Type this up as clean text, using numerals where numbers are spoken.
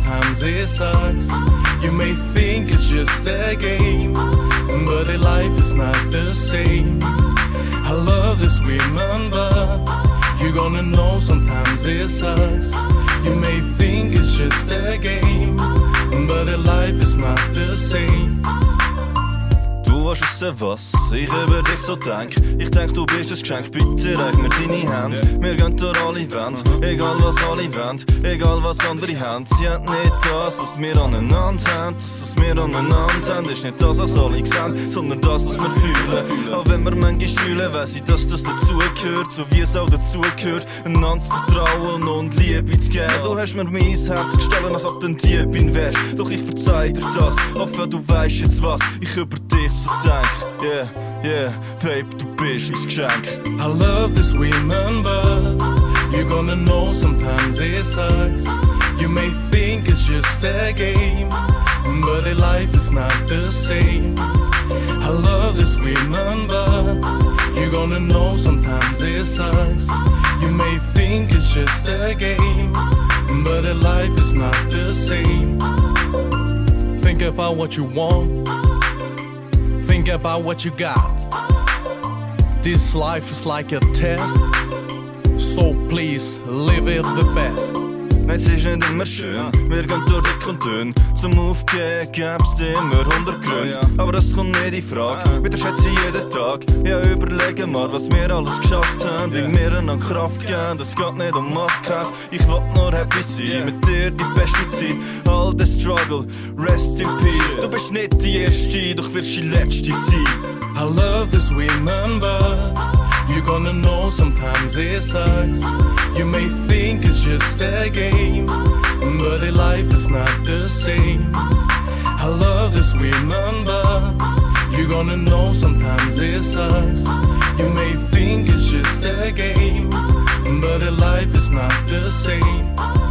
sometimes it sucks. You may think it's just a game, but their life is not the same. I love this women, but you're gonna know sometimes it sucks. You may think it's just a game, but their life is not the same. Du weißt wissen was, ich über dich so denk. Ich denk, du bist ein Geschenk, bitte reich mir deine Hände. Wir gehen durch alle Wände, egal was alle wollen, egal was andere haben. Sie haben nicht das, was wir aneinander haben. Das, was wir aneinander haben, ist nicht das, was alle sehen, sondern das, was wir fühlen. Auch wenn wir manchmal fühlen, weiss ich, dass das dazugehört, so wie es auch dazugehört, einander zu vertrauen und Liebe zu geben. Du hast mir mein Herz gestohlen, als ob du ein Diebin wärst. Doch ich verzeih dir das, auch wenn du weißt jetzt was ich über dich so denk. Yeah, yeah, Babe, du bist mein Geschenk. I love this women, but you're gonna know sometimes it sucks. You may think it's just a game, but their life is not the same. I love this women, but you're gonna know sometimes it sucks. You may think it's just a game, but their life is not the same. Think about what you want, think about what you got. This life is like a test, so please live it the best. Es ist nicht immer schön, wir gehen durch dick und dünn. Zum Aufgeben gibt's immer 100 Gründe, aber das kommt nicht in Frage. Wieder schätze ich jeden Tag, ja überlege mal, was wir alles geschafft haben. Wie wir an Kraft geben, das geht nicht um Machtkampf. Ich will nur happy sein, mit dir die beste Zeit. All the struggle, rest in peace. Du bist nicht die Erste, doch wirst die Letzte sein. I love this women, but you're gonna know sometimes it sucks. You may think it's just a game, but their life is not the same. I love this women, but you're gonna know sometimes it sucks. You may think it's just a game, but their life is not the same.